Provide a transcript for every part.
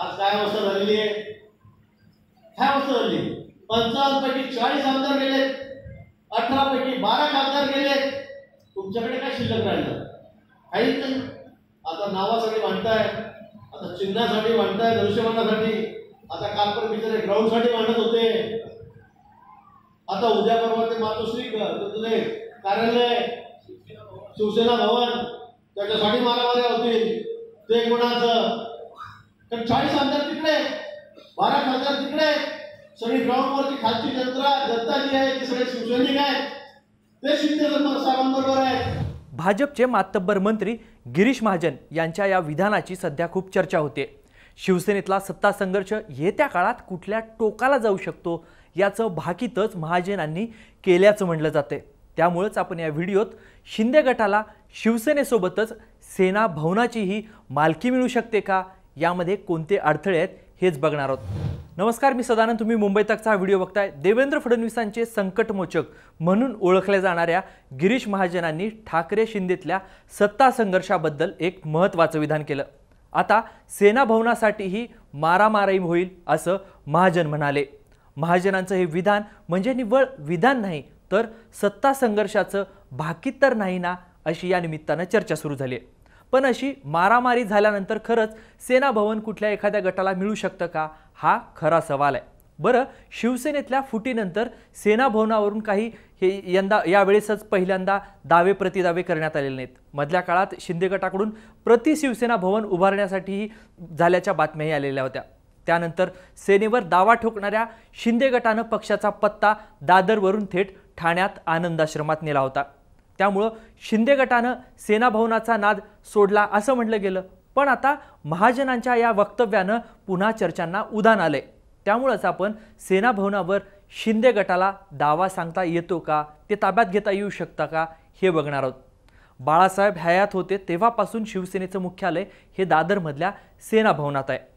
आज काय अवस्था झालेली आहे? काय अवस्था झाली? 55 पैकी 40 आमदार गेले, 18 पैकी 12 खासदार गेले. तुमच्याकडे काय शिल्लक राहिलं? काहीच नाही. आता नावासाठी भांडताय, आता चिन्हासाठी भांडताय, दृश्यमानासाठी. आता कालपर्यंत बिचारे ग्राउंडसाठी भांडत होते. आता उद्या परवा ते मातोश्री कार्यालय शिवसेना भवन त्याच्यासाठी मारामाऱ्या होतील. ते कोणाचं? तर 40 आमदार तिकडे, 12 खासदार तिकडे, सगळी ग्राउंडवरची खालची जनता जी आहे ती सगळे शिवसैनिक आहेत. ते शिंदे साहेबांबरोबर आहेत. भाजपचे मातब्बर मंत्री गिरीश महाजन यांच्या या विधानाची सध्या खूप चर्चा होते. शिवसेनेतला सत्ता संघर्ष येत्या काळात कुठल्या टोकाला जाऊ शकतो याचं भाकीतच महाजनांनी केल्याचं म्हटलं जाते. त्यामुळेच आपण या व्हिडिओत शिंदे गटाला शिवसेनेसोबतच सेना भवनाचीही मालकी मिळू शकते का, यामध्ये कोणते अडथळे आहेत हेच बघणार आहोत. नमस्कार, मी सदानंद. तुम्ही मुंबई तकचा हा व्हिडिओ बघताय. देवेंद्र फडणवीसांचे संकटमोचक म्हणून ओळखल्या जाणाऱ्या गिरीश महाजनांनी ठाकरे शिंदेतल्या सत्ता संघर्षाबद्दल एक महत्त्वाचं विधान केलं. आता सेना भवनासाठीही मारामारी होईल असं महाजन म्हणाले. महाजनांचं हे विधान म्हणजे निव्वळ विधान नाही तर सत्ता संघर्षाचं भाकीत तर नाही ना, अशी या निमित्तानं चर्चा सुरू झाली आहे. पण अशी मारामारी झाल्यानंतर खरंच सेना भवन कुठल्या एखाद्या गटाला मिळू शकतं का, हा खरा सवाल आहे. बरं, शिवसेनेतल्या फुटीनंतर सेना भवनावरून काही यावेळेसच पहिल्यांदा दावे प्रतिदावे करण्यात आलेले नाहीत. मधल्या काळात शिंदे गटाकडून प्रति शिवसेना भवन उभारण्यासाठीही झाल्याच्या बातम्याही आलेल्या होत्या. त्यानंतर सेनेवर दावा ठोकणाऱ्या शिंदे गटानं पक्षाचा पत्ता दादरवरून थेट ठाण्यात आनंदाश्रमात नेला होता. त्यामुळं शिंदे गटानं सेना भवनाचा नाद सोडला असं म्हटलं गेलं. पण आता महाजनांच्या या वक्तव्यानं पुन्हा चर्चांना उधाण आलंय. त्यामुळंच आपण सेना भवनावर शिंदे गटाला दावा सांगता येतो का, ते ताब्यात घेता येऊ शकता का, हे बघणार आहोत. बाळासाहेब हयात होते तेव्हापासून शिवसेनेचं मुख्यालय हे दादरमधल्या सेना भवनात आहे.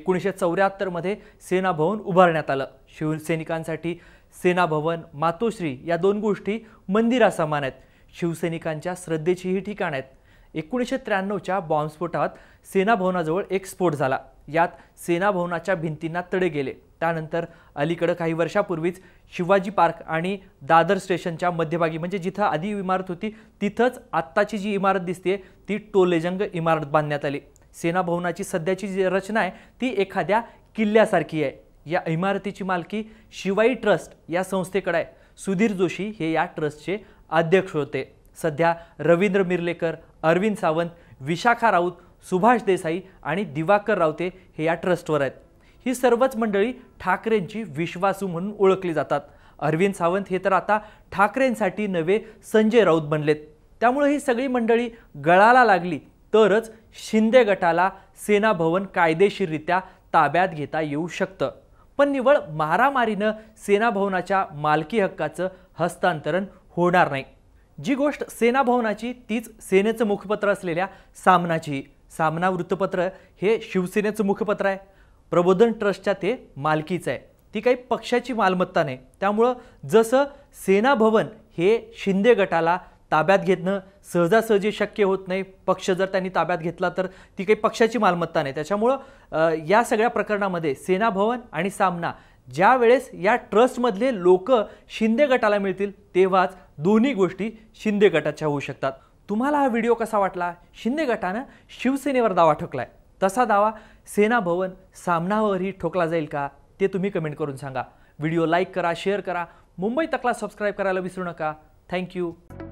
1974 मध्ये सेना भवन उभारण्यात आलं. शिवसैनिकांसाठी सेना भवन, मातोश्री या दोन गोष्टी मंदिरासमान आहेत. शिवसैनिकांच्या श्रद्धेची ही ठिकाण आहेत. 1993च्या बॉम्बस्फोटात सेना भवनाजवळ एक स्फोट झाला. यात सेना भवनाच्या भिंतींना तडे गेले. त्यानंतर अलीकडे काही वर्षापूर्वीच शिवाजी पार्क आणि दादर स्टेशनच्या मध्यभागी, म्हणजे जिथं आधी इमारत होती तिथंच आत्ताची जी इमारत दिसते ती टोलेजंग इमारत बांधण्यात आली. सेना भवनाची सध्याची जी रचना आहे ती एखाद्या किल्ल्यासारखी आहे. या इमारतीची मालकी शिवाई ट्रस्ट या संस्थेकडे आहे. सुधीर जोशी हे या ट्रस्टचे अध्यक्ष होते. सध्या रवींद्र मिर्लेकर, अरविंद सावंत, विशाखा राऊत, सुभाष देसाई आणि दिवाकर रावते हे या ट्रस्टवर आहेत. ही सर्वच मंडळी ठाकरेंची विश्वासू म्हणून ओळखली जातात. अरविंद सावंत हे तर आता ठाकरेंसाठी नवे संजय राऊत बनलेत. त्यामुळे ही सगळी मंडळी गळाला लागली तरच शिंदे गटाला सेना भवन कायदेशीररित्या ताब्यात घेता येऊ शकतं. पण निव्वळ मारामारीनं सेना भवनाच्या मालकी हक्काचं हस्तांतरण होणार नाही. जी गोष्ट सेना भवनाची तीच सेनेचं मुखपत्र असलेल्या सामनाची. सामना वृत्तपत्र हे शिवसेनेचं मुखपत्र आहे. प्रबोधन ट्रस्टच्या ते मालकीचं आहे. ती काही पक्षाची मालमत्ता नाही. त्यामुळं जसं सेना भवन हे शिंदे गटाला ताब्यात घेणं सहजासहजी शक्य होत नाही, पक्ष जर त्यांनी ताब्यात घेतला तर ती काही पक्षाची मालमत्ता नाही. त्याच्यामुळं या सगळ्या प्रकरणामध्ये सेना भवन आणि सामना ज्या वेळेस या ट्रस्टमधले लोक शिंदे गटाला मिळतील तेव्हाच दोन्ही गोष्टी शिंदे गटाच्या होऊ शकतात. तुम्हाला हा व्हिडिओ कसा वाटला? शिंदे गटानं शिवसेनेवर दावा ठोकलाय, तसा दावा सेना भवन सामनावरही ठोकला जाईल का, ते तुम्ही कमेंट करून सांगा. व्हिडिओ लाईक करा, शेअर करा, मुंबई तकला सबस्क्राईब करायला विसरू नका. थँक्यू.